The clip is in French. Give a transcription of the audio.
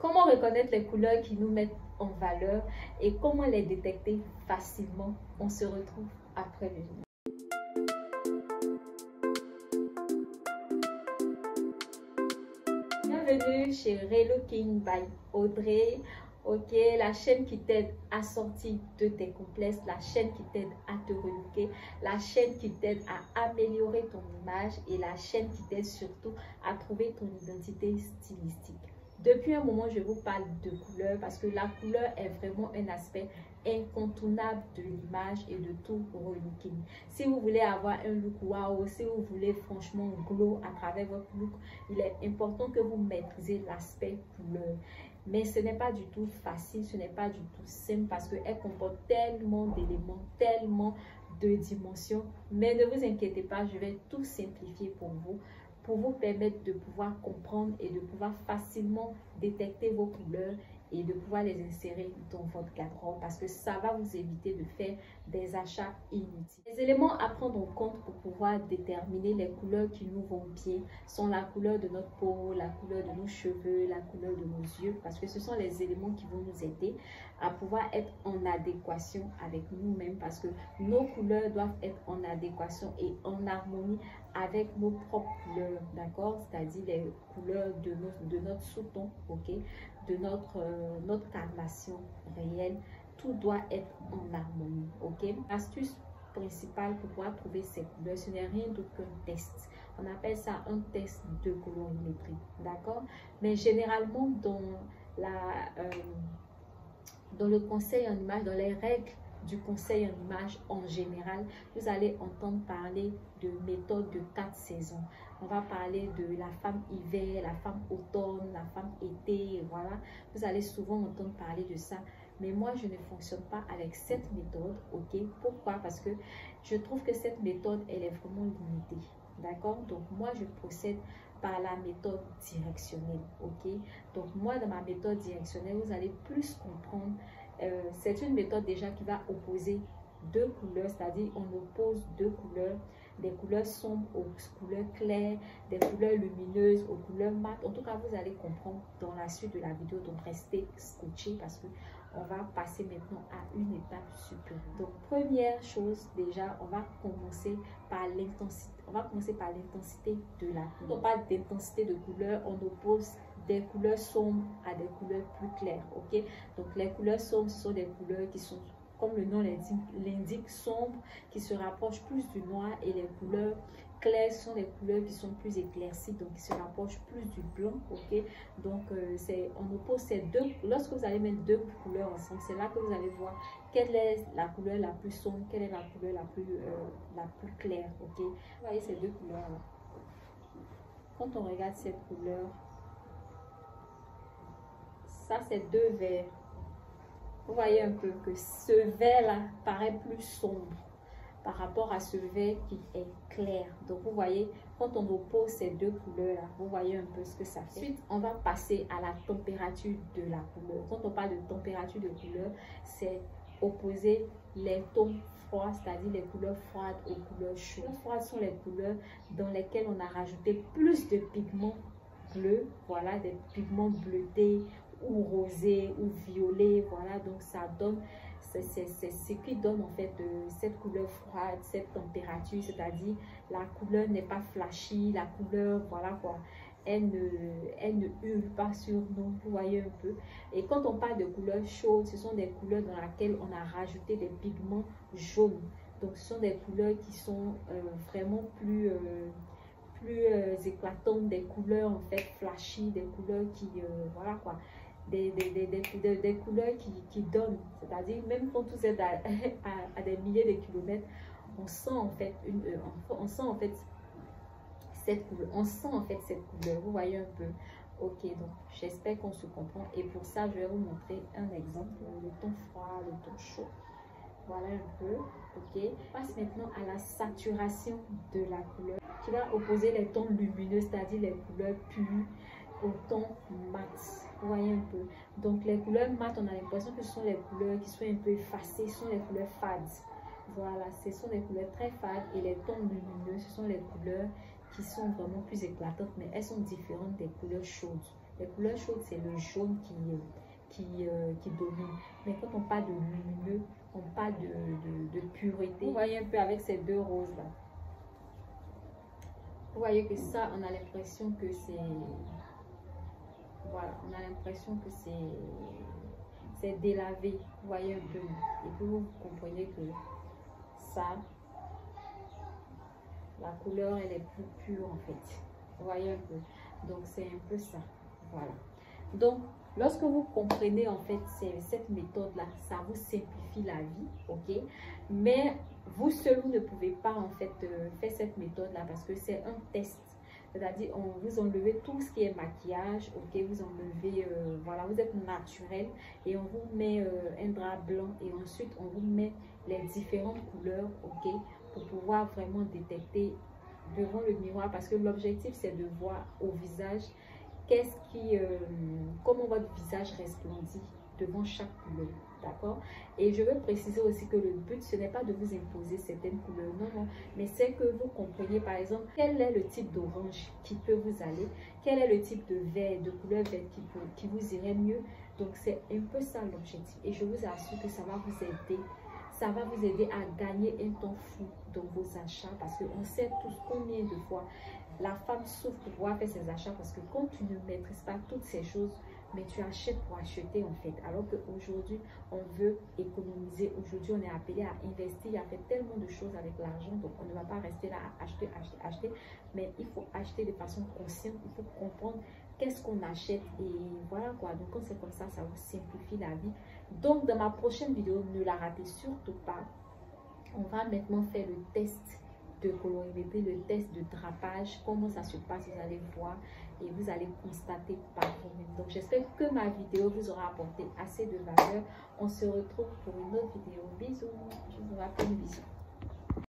Comment reconnaître les couleurs qui nous mettent en valeur et comment les détecter facilement? On se retrouve après le générique. Bienvenue chez Relooking by Audrey. Ok, la chaîne qui t'aide à sortir de tes complexes, la chaîne qui t'aide à te relooker, la chaîne qui t'aide à améliorer ton image et la chaîne qui t'aide surtout à trouver ton identité stylistique. Depuis un moment, je vous parle de couleur parce que la couleur est vraiment un aspect incontournable de l'image et de tout relooking. Si vous voulez avoir un look wow, si vous voulez franchement glow à travers votre look, il est important que vous maîtrisez l'aspect couleur. Mais ce n'est pas du tout facile, ce n'est pas du tout simple parce qu'elle comporte tellement d'éléments, tellement de dimensions. Mais ne vous inquiétez pas, je vais tout simplifier pour vous permettre de pouvoir comprendre et de pouvoir facilement détecter vos couleurs et de pouvoir les insérer dans votre garde-robe parce que ça va vous éviter de faire des achats inutiles. Les éléments à prendre en compte pour pouvoir déterminer les couleurs qui nous vont bien sont la couleur de notre peau, la couleur de nos cheveux, la couleur de nos yeux parce que ce sont les éléments qui vont nous aider à pouvoir être en adéquation avec nous-mêmes parce que nos couleurs doivent être en adéquation et en harmonie avec nos propres couleurs, d'accord? C'est-à-dire les couleurs de notre sous-ton, ok? De notre carnation réelle, tout doit être en harmonie, ok? L'astuce principale pour pouvoir trouver ces couleurs, ce n'est rien d'autre qu'un test. On appelle ça un test de colorimétrie, d'accord? Mais généralement, dans le conseil en image, dans les règles du conseil en image en général, vous allez entendre parler de méthode de 4 saisons. On va parler de la femme hiver, la femme automne, la femme été, voilà. Vous allez souvent entendre parler de ça. Mais moi, je ne fonctionne pas avec cette méthode, ok? Pourquoi? Parce que je trouve que cette méthode, elle est vraiment limitée, d'accord? Donc, moi, je procède par la méthode directionnelle, ok? Donc, moi, dans ma méthode directionnelle, vous allez plus comprendre. C'est une méthode déjà qui va opposer deux couleurs, c'est-à-dire on oppose deux couleurs, des couleurs sombres aux couleurs claires, des couleurs lumineuses aux couleurs mates. En tout cas, vous allez comprendre dans la suite de la vidéo, donc restez scotchés parce que on va passer maintenant à une étape supérieure. Donc, première chose, déjà, on va commencer par l'intensité. On va commencer par l'intensité de la couleur. Quand on parle d'intensité de couleur, on oppose des couleurs sombres à des couleurs plus claires, ok? Donc, les couleurs sombres, ce sont des couleurs qui sont, comme le nom l'indique, sombres, qui se rapprochent plus du noir, et les couleurs claires sont des couleurs qui sont plus éclaircies, donc qui se rapprochent plus du blanc, ok? Donc, on oppose ces deux. Lorsque vous allez mettre deux couleurs ensemble, c'est là que vous allez voir quelle est la couleur la plus sombre, quelle est la couleur la plus claire, ok? Vous voyez ces deux couleurs-là. Quand on regarde cette couleur, ça c'est deux verts. Vous voyez un peu que ce vert-là paraît plus sombre par rapport à ce vert qui est clair. Donc, vous voyez, quand on oppose ces deux couleurs-là, vous voyez un peu ce que ça fait. Ensuite, on va passer à la température de la couleur. Quand on parle de température de couleur, c'est opposer les tons froids, c'est-à-dire les couleurs froides aux couleurs chaudes. Les froides sont les couleurs dans lesquelles on a rajouté plus de pigments bleus, voilà, des pigments bleutés ou rosés ou violets, voilà, donc ça donne, c'est ce qui donne en fait cette couleur froide, cette température, c'est-à-dire la couleur n'est pas flashy, la couleur, voilà quoi, elle ne hurle pas sur nous, vous voyez un peu. Et quand on parle de couleurs chaudes, ce sont des couleurs dans lesquelles on a rajouté des pigments jaunes, donc ce sont des couleurs qui sont vraiment plus éclatantes, des couleurs en fait flashy, des couleurs qui, voilà quoi, des couleurs qui donnent, c'est-à-dire même quand vous êtes à des milliers de kilomètres, on sent en fait on sent en fait cette couleur, vous voyez un peu. Ok, donc j'espère qu'on se comprend et pour ça je vais vous montrer un exemple, le ton froid, le ton chaud. Voilà un peu, ok. On passe maintenant à la saturation de la couleur qui va opposer les tons lumineux, c'est-à-dire les couleurs pures, au ton mat. Vous voyez un peu. Donc les couleurs mat, on a l'impression que ce sont les couleurs qui sont un peu effacées, ce sont les couleurs fades. Voilà, ce sont des couleurs très fades et les tons lumineux, ce sont les couleurs qui sont vraiment plus éclatantes, mais elles sont différentes des couleurs chaudes. Les couleurs chaudes, c'est le jaune qui domine. Mais quand on parle de lumineux, on parle de pureté. Vous voyez un peu avec ces deux roses là. Vous voyez que ça, on a l'impression que c'est... Voilà, on a l'impression que c'est délavé. Vous voyez un peu. Et puis vous comprenez que ça, la couleur, elle est plus pure en fait. Vous voyez un peu. Donc c'est un peu ça. Voilà. Donc, lorsque vous comprenez en fait cette méthode-là, ça vous simplifie la vie, ok? Mais vous seul, vous ne pouvez pas en fait faire cette méthode-là parce que c'est un test. C'est-à-dire, vous enlevez tout ce qui est maquillage, ok? Vous enlevez, voilà, vous êtes naturel et on vous met un drap blanc et ensuite on vous met les différentes couleurs, ok? Pour pouvoir vraiment détecter devant le miroir parce que l'objectif c'est de voir au visage comment votre visage resplendit devant chaque couleur, d'accord? Et je veux préciser aussi que le but, ce n'est pas de vous imposer certaines couleurs, non, non, mais c'est que vous compreniez, par exemple, quel est le type d'orange qui peut vous aller, quel est le type de vert, de couleur verte qui vous irait mieux. Donc, c'est un peu ça l'objectif. Et je vous assure que ça va vous aider. Ça va vous aider à gagner un temps fou dans vos achats parce qu'on sait tous combien de fois la femme souffre pour pouvoir faire ses achats parce que quand tu ne maîtrises pas toutes ces choses, mais tu achètes pour acheter en fait. Alors qu'aujourd'hui, on veut économiser. Aujourd'hui, on est appelé à investir, à faire tellement de choses avec l'argent. Donc, on ne va pas rester là à acheter, acheter, acheter. Mais il faut acheter de façon consciente. Il faut comprendre qu'est-ce qu'on achète. Et voilà quoi. Donc, quand c'est comme ça, ça vous simplifie la vie. Donc, dans ma prochaine vidéo, ne la ratez surtout pas. On va maintenant faire le test de colorimétrie, le test de drapage, comment ça se passe, vous allez voir et vous allez constater par vous-même. Donc j'espère que ma vidéo vous aura apporté assez de valeur. On se retrouve pour une autre vidéo. Bisous, je vous rappelle, bisous.